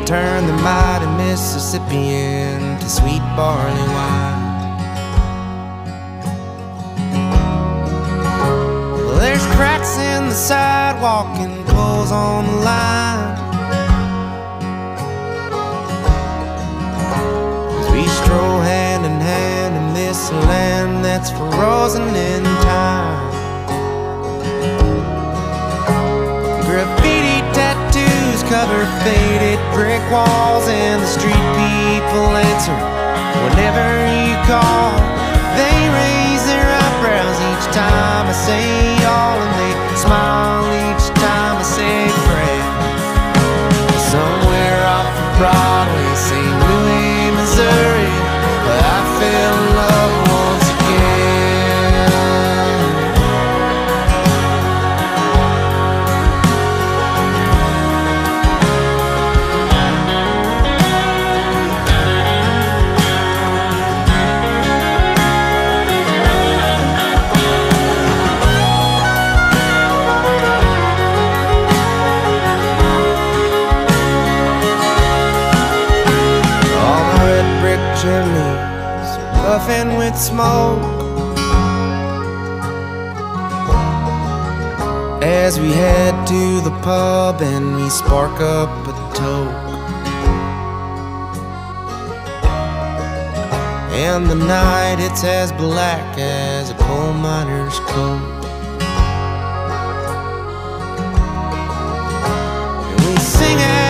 turn the mighty Mississippi into sweet barley wine. Well, there's cracks in the sidewalk and pulls on the line as we stroll hand in hand in this land that's frozen in time. Graffiti tattoos cover faded brick walls, and the street people answer whenever you call. They raise their eyebrows each time I say y'all, and they smile each time I say friend. Somewhere off of Broadway, St. Louis, Missouri, I fell in love once again. Chimneys puffing with smoke as we head to the pub and we spark up a toke. And the night, it's as black as a coal miner's coat. And we sing out